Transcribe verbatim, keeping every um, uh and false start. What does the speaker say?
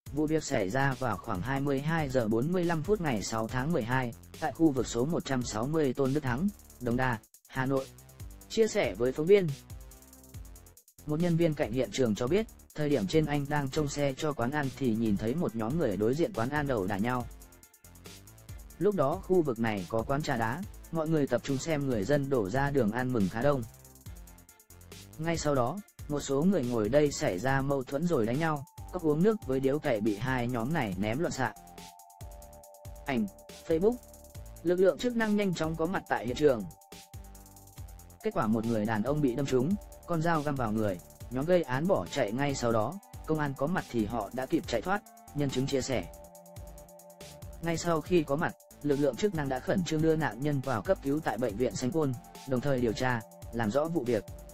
Vụ việc xảy ra vào khoảng hai mươi hai giờ bốn mươi lăm phút ngày sáu tháng mười hai, tại khu vực số một trăm sáu mươi Tôn Đức Thắng, Đống Đa, Hà Nội. Chia sẻ với phóng viên, một nhân viên cạnh hiện trường cho biết, thời điểm trên anh đang trông xe cho quán ăn thì nhìn thấy một nhóm người đối diện quán ăn ẩu đả nhau. Lúc đó khu vực này có quán trà đá, mọi người tập trung xem người dân đổ ra đường ăn mừng khá đông. Ngay sau đó, một số người ngồi đây xảy ra mâu thuẫn rồi đánh nhau, cốc uống nước với điếu cày bị hai nhóm này ném loạn xạ. Ảnh, Facebook. Lực lượng chức năng nhanh chóng có mặt tại hiện trường. Kết quả một người đàn ông bị đâm trúng, con dao găm vào người, nhóm gây án bỏ chạy ngay sau đó, công an có mặt thì họ đã kịp chạy thoát, nhân chứng chia sẻ. Ngay sau khi có mặt, lực lượng chức năng đã khẩn trương đưa nạn nhân vào cấp cứu tại bệnh viện Sanh Pôn, đồng thời điều tra, làm rõ vụ việc.